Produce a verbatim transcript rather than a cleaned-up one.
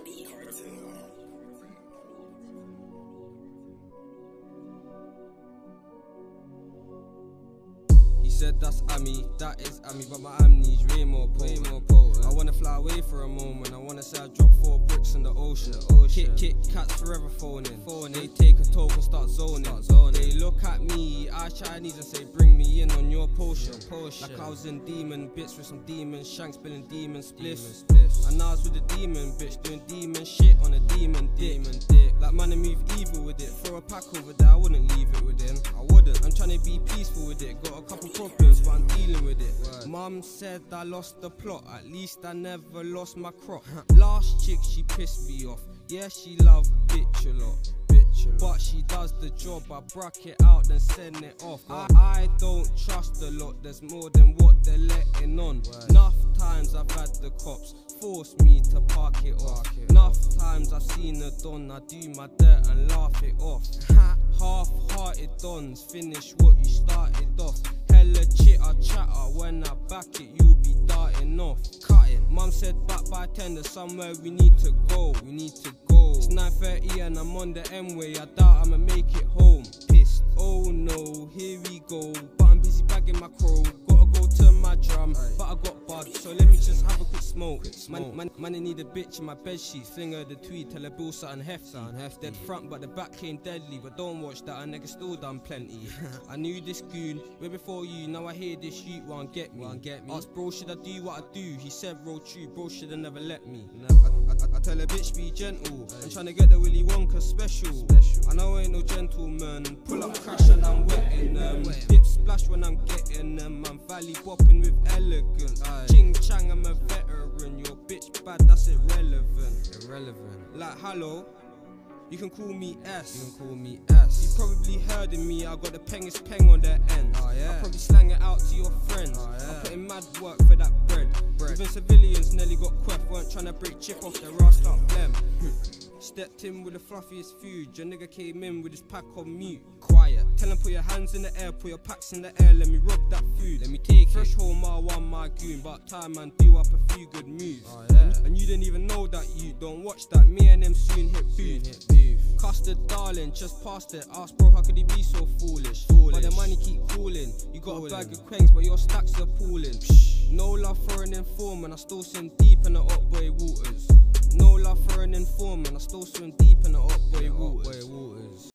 Bloody cartoon. He said that's Ami, that is Ami, but my amnesia way more potent. Way more potent. I wanna fly away for a moment. I wanna say I dropped four bricks in the ocean. The ocean. Kick, kick, cats forever phoning. Phoning. They take a talk and start zoning. Start zoning. They look at me, I Chinese, and say bring me in on your potion. potion. Like I was in demon bits with some demons, shanks spilling demon spliffs. And I was with a demon bitch doing demon shit on a demon dick. Demon dick. Like man, I move evil with it. Throw a pack over there, I wouldn't leave it with him. I wouldn't. I'm trying to be peaceful with it. Got a couple problems, but I'm dealing with it. Word. Mum said I lost the plot. At least I never lost my crop. Last chick, she pissed me off. Yeah, she loved bitch a lot. Bitch a lot. But she does the job. I brack it out, then send it off. I, I don't trust a lot. There's more than what they're letting on. Word. Enough times I've had the cops force me to park it off. It Enough off. times I've seen a don, I do my dirt and laugh it off. Half-hearted dons, finish what you started off. Hella chitter chatter, when I back it, you'll be darting off. Cutting. Mum said back by ten, there's somewhere we need to go. We need to go. It's nine thirty and I'm on the M-way. I doubt I'ma make it home. Pissed. Oh no, here we go. But I'm busy bagging my crow. Gotta go to my drum, Aye. but I got bugged, so let me just have a quick smoke. Quick smoke. Man, man, man, I need a bitch in my bed sheet. Fling her the tweed, tell her bill something hefty. Something hefty. Dead front, but the back came deadly. But don't watch that, a nigga still done plenty. I knew this goon way before you. Now I hear this shoot won't get me. Won't get me. Ask bro, should I do what I do? He said roll true, bro shoulda never let me. Never. I, I, I tell a bitch be gentle. Aye. I'm trying to get the Willy Wonka special. special. I know I ain't no gentleman. Pull up crash and I'm wetting them. Dip splash when I'm getting them. I'm valley bopping with elegance. Aye. Ching chang, I'm a veteran. Your bitch bad, that's irrelevant. Irrelevant. Like hello. You can call me S. You can call me S. You probably heard of me. I got the pengest peng on their end. Oh, yeah. I probably slang it out to your friends. Oh, yeah. I put in mad work for that bread. bread. Even civilians nearly got queft. Weren't trying to break chip off their ass like blem. Stepped in with the fluffiest food. Your nigga came in with his pack on mute. Quiet. Tell him put your hands in the air, put your packs in the air. Let me rob that food. Let me take Fresh it. home, my one, my goon. But time man, do up a few good moves. Oh, yeah. and, and you didn't even know that you don't watch that. Me and them soon hit booth. Custard darling, just past it. Ask bro, how could he be so foolish? foolish. But the money keep calling. You got Cooling. a bag of quengs, but your stacks are pooling. Psh. No love for an informant. I still swim deep in the up boy waters. No love for an informant. I still swim deep in the up boy waters.